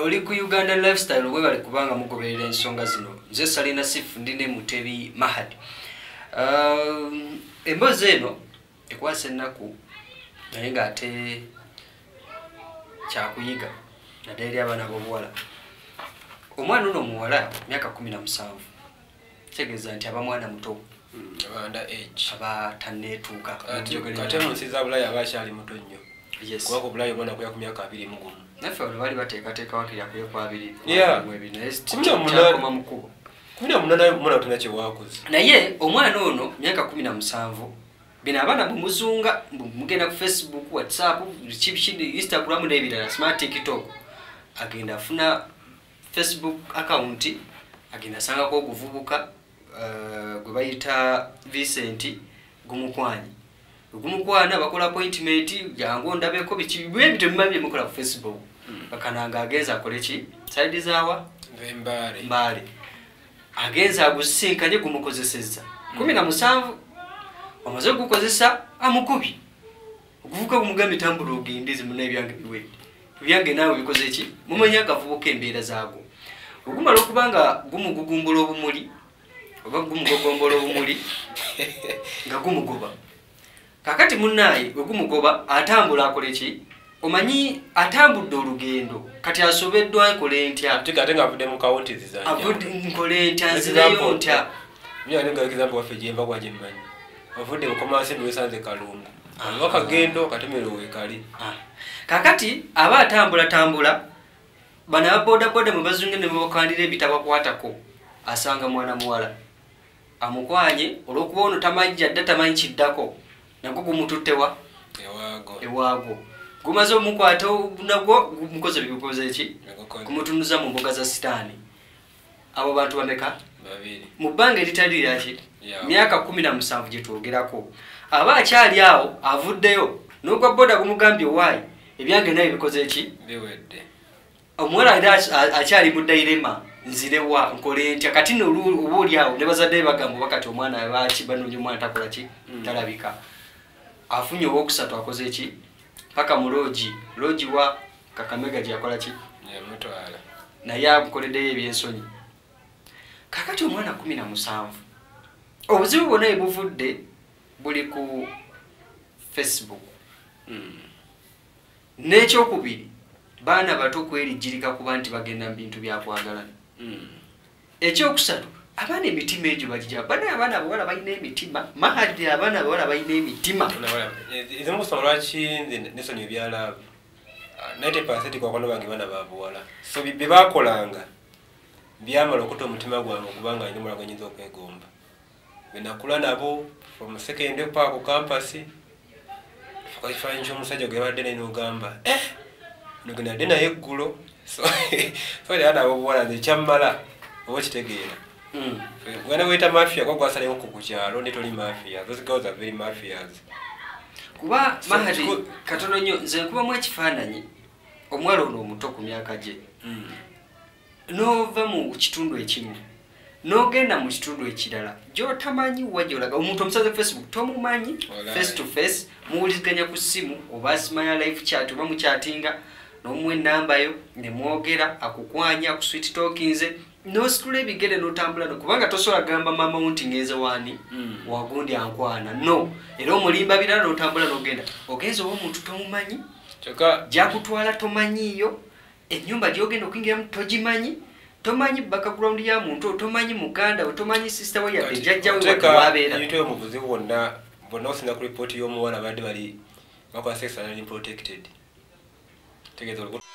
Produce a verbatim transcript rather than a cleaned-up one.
oli ku Uganda lifestyle we bali kubanga mugoberera ensonga zino nze Salina Sifu ndine Mutebi Mahadi. Um, emboze eno ekwase ennaku naye nga ate kyakuyiga naddala eri abaana b'obuwala. Omwana ono muwala myaka kumi na musanvu kitegeeza nti aba mwana muto aba under age aba tanneetuuka kate mu nsi za Bulaaya aba akyali muto nnyo. Yes. Kuba ku Bulaaya omwana kuya ku myaka abiri mu gumu. Naffe bano bali bateekateeka wakirya kuye ku abiri Yeah. kyakoma mu kkubo. kumi na munaana omwana tuna kye waakoze. Naye omwana ono myaka kumi na musanvu bino abaana bumuzunga mugenda ku Facebook, WhatsApp, kibikini, Instagram n'ebirala, smart TikTok. Agenda afuna Facebook account, agenda asangako oguvubuka uh, gwe bayita Vincent Gumukwanyi. Gumukwana bakola appointment jangu ndabeko biki bwebito mumabye mukola ku Facebook. Mm. Bakananga agenza akole ki? Side zawa Mbale. Mbale. Agenza agusinkanye gumukozeseza. Mm. kumi na musanvu amaze gukozesa amukubi. Okuvuka kumugambi tambula ogendize mune byange biwe. Byange nawe bikoze ki? Mumanya akavubuka embeera zaago. Ogumala okubanga gumugugumbula obumuli oba gumugogombolo obumuli nga gumugoba. Kakati munnaye ogumugoba atambula akole ki? Omanyi atambudde olugendo kati asobeddwa akole ntya? Ate kate nga avudde mu kawunti zizanja. Avudde nkole ntya nzireyo ntya? Mya nga example waffe jemba kwa jemmanyi. Avudde mu komasi ndo wesanze Kalungu. Alwa kagendo katemero wekali. Kakati aba atambula tambula bana boda boda mubazunge ne mubakandira ebitaba kwatako asanga mwana muwala. Amukwanye olwokuba ono tamanyi adda tamanyi kiddako. Nako gumututewa ewago ewago gumaze omukwata nagwo gumukoze bikoze ki kumutunuza mu mboga za sitani. Abo bantu bameka babiri mu banga litali yaki myaka kumi na musanvu gye twogerako. Aba akyali awo avuddeyo n'ogwa boda gumugambye wayi ebyange naye bikoze ki biwedde. Omwala ida akyali muddairema nzirewa nkole ntya kati no obuli awo ne bazadde bagambo bakati omwana abachi banonye omwana takola ki mm. talabika. Afunye owokusatu akoze ki paka mu loji loji wa Kakamega gye akola ki ya mutwala na ya bukoledde ebyensonyi. Kakati omwana kumi na musanvu obuzibu bwonna ebuvudde buli ku Facebook. Mm. N'ekyokubiri baana bato kwerijjirika kuba nti bagenda mu bintu byakwagala. Mm. Ekyokusatu abaana emitima egyo bagijja bana abaana bawala balina emitima Mahadi abaana bawala balina emitima. Ezo musoma lwaki nesonyi ebyalaavu ninety percent kwa kwano bange bana babuwala so bye bakolanga byamala okuta omutima gwange okubanga nnyo mulago nyinza okwegomba. Benakula nabo from second park campus kwaifanye omusajja gwe badde ne nogamba eh nogenda dena yeggulo so so ya nabo buwala nze kyamala obo kitegeera. Mm. When we ta mafia kwa kwasale ko kukyalo ne toli mafia those girls are very mafias. Kuba Mahadi katono nnyo nze kuba mu ekifaananyi omwalo ono omuto ku myaka gye. Mm. Nova mu kitundu ekimu n'ogenda mu kitundu ekirala gy'otamanyi wajolaga omuntu omusaze Facebook tomumanyi face to face muwuliziganya ku ssimu oba asimanya live chat oba mukyatinga n'omuwa ennamba yo ne mwogera akukwanya ku sweet talkinze n'ositula ebigere n'otambula no kubanga tosobola gamba mama wunti ngenze wani mm. wagundi ankwana no era omulimba birala n'otambula n'ogenda ogenza oba omuntu tomumanyi kyokka gyakutwala tomanyiyo ennyumba gy'ogenda okuyingiramu togimanyi tomanyi background ya muntu tomanyi muganda tomanyi sister we yadde jjajja we wabeera yito omuvuzi wonna bonna osinga ku report y'omuwala badde bali bakola sex and protected tegezo